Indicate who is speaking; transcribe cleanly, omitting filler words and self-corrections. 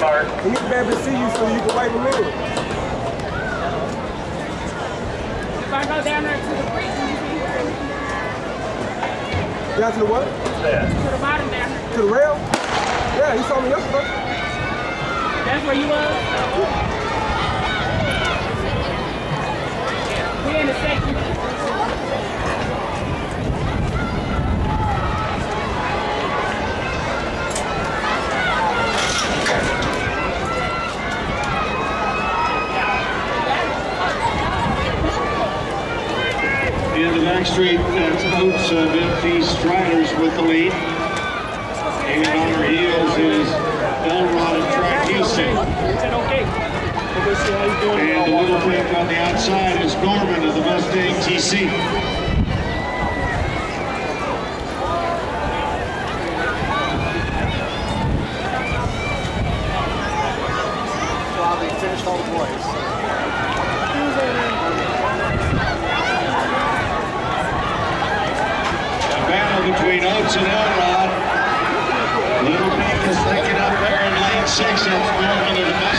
Speaker 1: Mark.
Speaker 2: We need to be able to see you so you can wipe them in.
Speaker 3: If I go down there to the creek, you see where?
Speaker 2: Down to the what?
Speaker 1: Yeah.
Speaker 3: To the bottom down there.
Speaker 2: To the rail? Yeah, he saw me yesterday.
Speaker 3: That's where you was? Yeah. We in the section.
Speaker 4: In the back street, that's Oates of MT Striders with the lead. And on her heels is Elrod and Track Houston. And the little pink on the outside is Norman of the Mustang TC.
Speaker 5: Probably finished all the boys.
Speaker 4: Between Oates and Elrod. Little Pink is sticking up there in lane 6. That's Norman of the